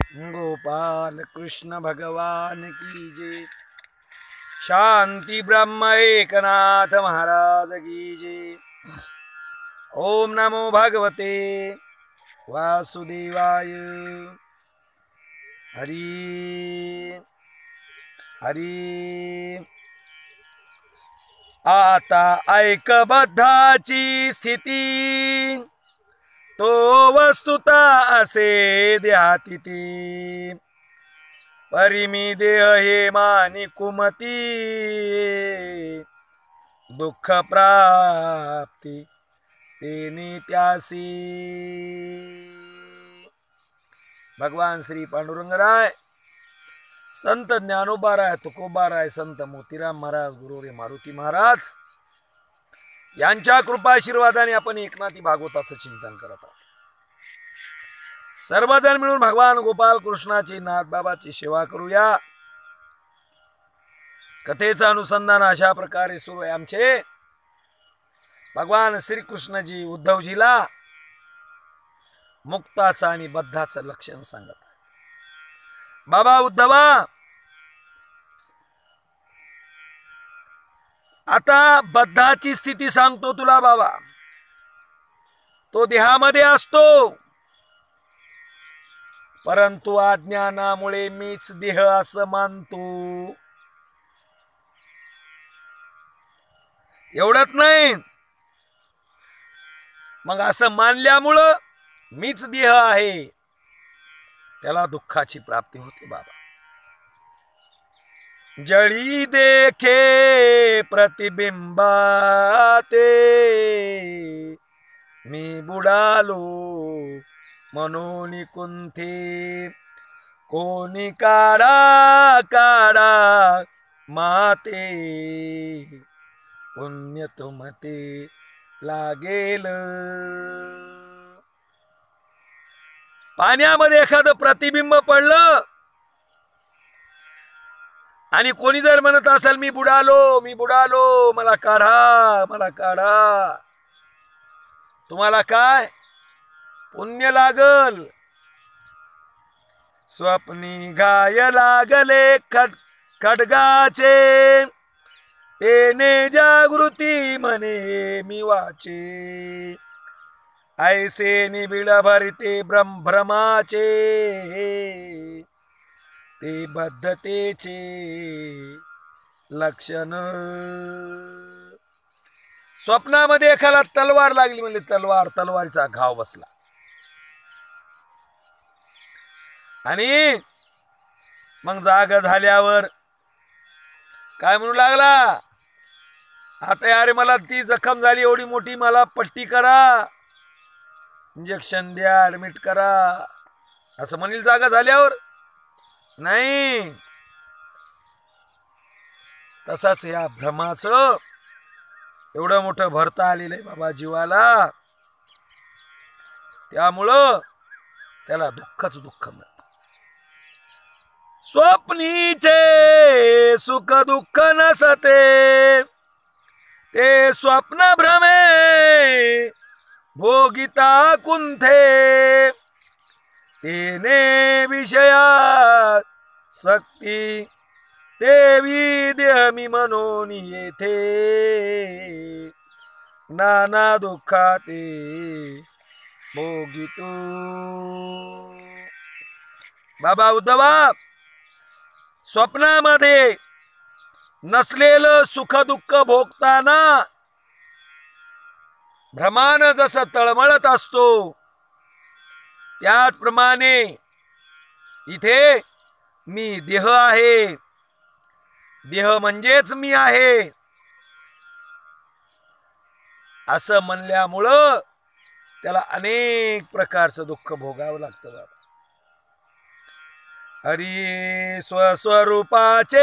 गोपाल कृष्ण भगवान की जय। शांति ब्रह्म एकनाथ महाराज की जय। ओम नमो भगवते वासुदेवाय। हरी हरी। आता ऐकबद्धाची स्थिती तो वस्तुता असे द्यातिती। परिमी देह हे मानी कुमती दुःख प्राप्ती तेनी त्यासी। भगवान श्री पांडुरंगराय, संत ज्ञानोबाराय, तुकोबाराय, संत मोतीराम महाराज, गुरु रे मारुती महाराज यांच्या कृपाशीर्वादाने आपण एकनाथी भागवताचं चिंतन करत आहोत। सर्वजण मिळून भगवान गोपाल कृष्णाची नाथबाबाची सेवा करूया। कथेचं अनुसंधान अशा प्रकारे सुरू आहे आमचे। भगवान श्रीकृष्णजी उद्धवजीला मुक्ताचं आणि बद्धाचं लक्षण सांगत आहे। बाबा उद्धवा, आता बद्धाची स्थिती सांगतो तुला बाबा। तो देहामध्ये असतो, परंतु अज्ञानामुळे मीच देह असं मानतो। एवढंच नाही, मग असं मानल्यामुळं मीच देह आहे, त्याला दुःखाची प्राप्ती होते बाबा। जळी देखे प्रतिबिंबाते मी बुडालो मनोनी कुंथे। कोणी काढा काढा माते पुण्य तुमते लागेल। पाण्यामध्ये एखादं प्रतिबिंब पडलं आणि कोणी जर म्हणत असेल मी बुडालो मी बुडालो, मला काढा मला काढा, तुम्हाला काय पुण्य लागल। स्वप्नी गाय लागले खड्गाचे तेने जागृती म्हणे मी वाचे। ऐसे निबिड भरते भ्रमाचे ते बद्धतेचे लक्षण। स्वप्नामध्ये एखादा तलवार लागली म्हणजे तलवारीचा घाव बसला आणि मग जाग झाल्यावर काय म्हणू लागला, आता यार मला ती जखम झाली एवढी मोठी, मला पट्टी करा, इंजेक्शन द्या, ऍडमिट करा, असं म्हणील जागा झाल्यावर? नाही, तसाच या भ्रमाचं एवढं मोठं भरता आलेलं आहे बाबा जीवाला, त्यामुळं त्याला दुःखच दुःख मिळतं। स्वप्नीचे सुख दुःख नसते ते स्वप्न भ्रमे भोगिता कुंठे। तेने विषया सक्ती देवी देह मी म्हणून येथे नाना दुःखाते भोगितो। बाबा उद्धवा, स्वप्नामध्ये नसलेलं सुख दुःख भोगताना भ्रमान जसं तळमळत असतो, त्याचप्रमाणे इथे मी देह आहे, देह म्हणजेच मी आहे असं म्हणल्यामुळं त्याला अनेक प्रकारचं दुःख भोगावं लागतं बाबा। हरी स्वस्वरूपाचे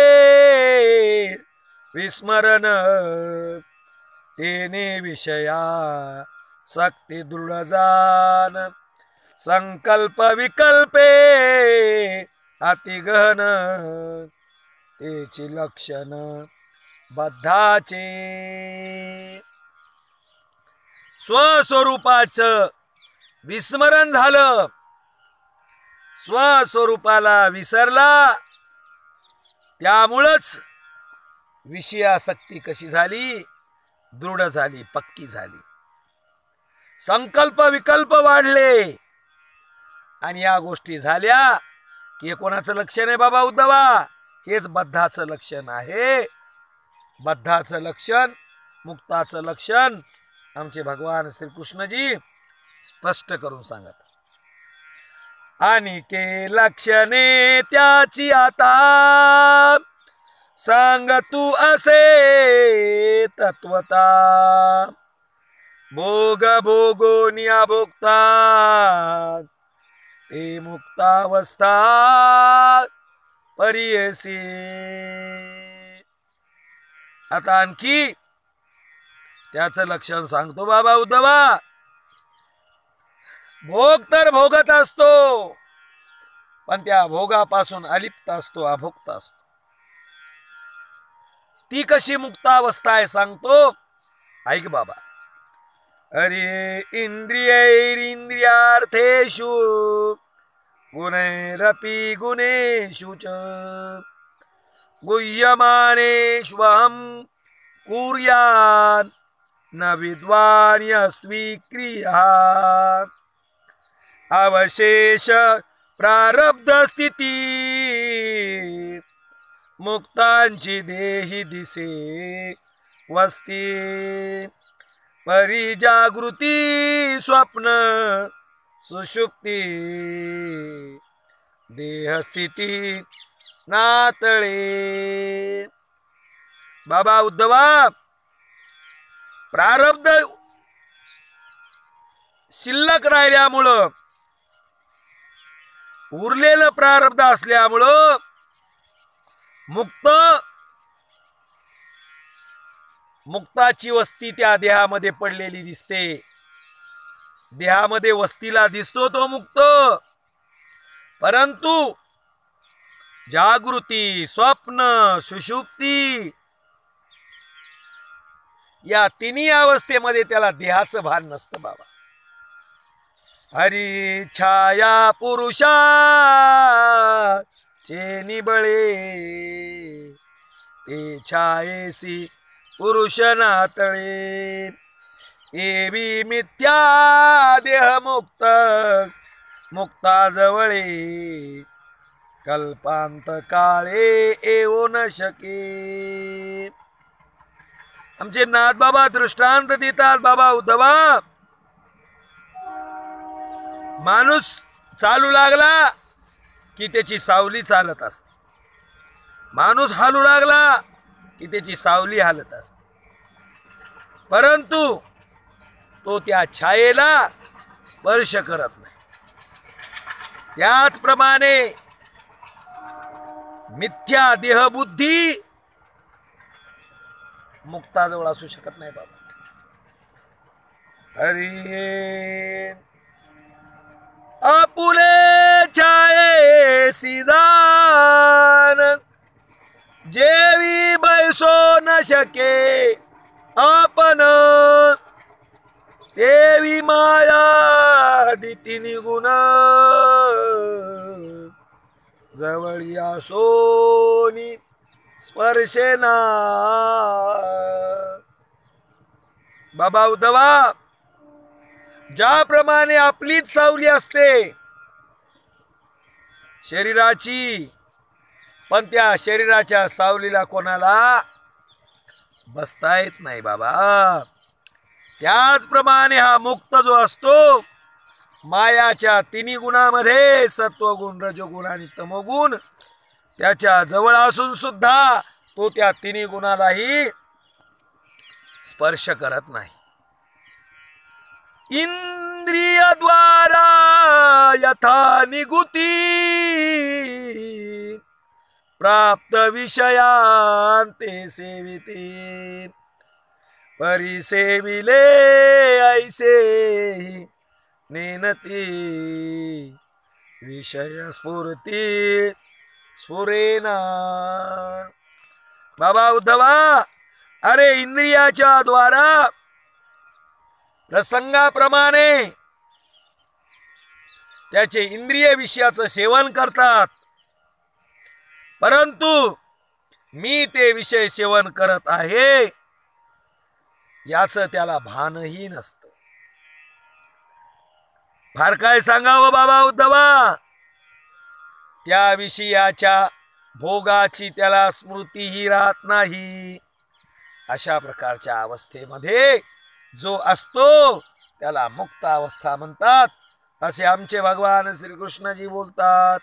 विस्मरण तेने विषया सक्ती दृढ जान। संकल्प विकल्पे अतिगहन तेची लक्षण बद्धाचे। स्वस्वरूपाचं विस्मरण झालं स्वस्वरूपाला विसरला, त्यामुळंच विषयासक्ती कशी झाली, दृढ झाली, पक्की झाली. संकल्प विकल्प वाढले आणि या गोष्टी झाल्या की हे कोणाचं लक्षण आहे बाबा उद्धवा? हेच बद्धाचं लक्षण आहे. बद्धाचं लक्षण, मुक्ताचं लक्षण आमचे भगवान श्रीकृष्णजी स्पष्ट करून सांगत. आणि के लक्षणे त्याची आता सांग तू असे तत्वता. भोग भोगोनिया भोगता ते मुक्तावस्था परियसी. आता आणखी त्याचं लक्षण सांगतो बाबा उद्धवा. भोग तर भोगत असतो, पण त्या भोगापासून अलिप्त असतो, अभोक्त असतो. ती कशी मुक्तावस्था आहे सांगतो, ऐक बाबा. अरे इंद्रियैरिंद्रियार्थेषु गुणैरपि गुणेषु च गुह्यमानेष्वहं कुर्यान् न विद्वान् यस्वीक्रिया. अवशेष प्रारब्ध स्थिती मुक्तांची देही दिसे वस्ती. परिजागृती स्वप्न सुषुप्ती देहस्थिती नातळे. बाबा उद्धवा, प्रारब्ध शिल्लक राहिल्यामुळं, उरलेलं प्रारब्ध असल्यामुळं मुक्ताची वस्ती त्या देहामध्ये पडलेली दिसते. देहामध्ये वस्तीला दिसतो तो मुक्त. परंतु जागृती, स्वप्न, सुषुप्ती या तिन्ही अवस्थेमध्ये त्याला देहाचं भान नसतं बाबा. हरी छाया पुरुषा चे निबळे ते छायेसी पुरुष नातळे. एवी मिथ्या देह मुक्त मुक्ताजवळे कल्पांत काळे येऊ न शके. आमचे नाथ बाबा दृष्टांत देतात बाबा उद्धवा. माणूस चालू लागला की त्याची सावली चालत असते, माणूस हालू लागला की त्याची सावली हालत असते. परंतु तो त्या छायेला स्पर्श करत नाही. त्याचप्रमाणे मिथ्या देहबुद्धी मुक्ताजवळ असू शकत नाही बाबा. हरी आपुले छायेसी जान जेवी बैसो न शके आपण. देवी माया दिती निगुण जवळी सोनी स्पर्शेना. बाबा उद्धवा, ज्याप्रमाणे आपलीच सावली असते शरीराची, पण त्या शरीराच्या सावलीला कोणाला बसता येत नाही बाबा. त्याचप्रमाणे हा मुक्त जो असतो मायाच्या तिन्ही गुणामध्ये, सत्वगुण, रजोगुण आणि तमोगुण, त्याच्या जवळ असून सुद्धा तो त्या तिन्ही गुणालाही स्पर्श करत नाही. इंद्रियद्वारा यथा निगुती प्राप्त विषयांते सेविते. परिसेविले ऐसे नेनती विषय स्फूर्ती स्फुरेना. बाबा उद्धवा, अरे इंद्रियाच्या द्वारा प्रसंगाप्रमाणे त्याचे इंद्रिय विषयाचं सेवन करतात, परंतु मी ते विषय सेवन करत आहे याचं त्याला भानही नसतं. फार काय सांगावं बाबा उद्धवा, त्या विषयाच्या भोगाची त्याला स्मृतीही राहत नाही. अशा प्रकारच्या अवस्थेमध्ये जो असतो त्याला मुक्त अवस्था म्हणतात, असे आमचे भगवान श्रीकृष्णजी बोलतात.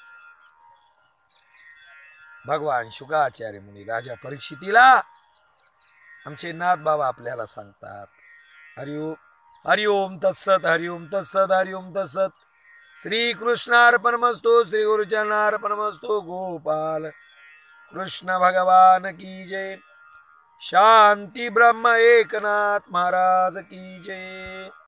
भगवान शुकाचार्य मुनी राजा परीक्षितीला आमचे नाथ बाबा आपल्याला सांगतात. हरिओम हरिओम तत्सत, हरिओम तत्सत, हरिओम तत्सत. श्री कृष्णार्पणमस्तु, श्री गुरुचरणार्पणमस्तु. गोपाल कृष्ण भगवान की जय. शांति ब्रह्म एकनाथ महाराज की जय.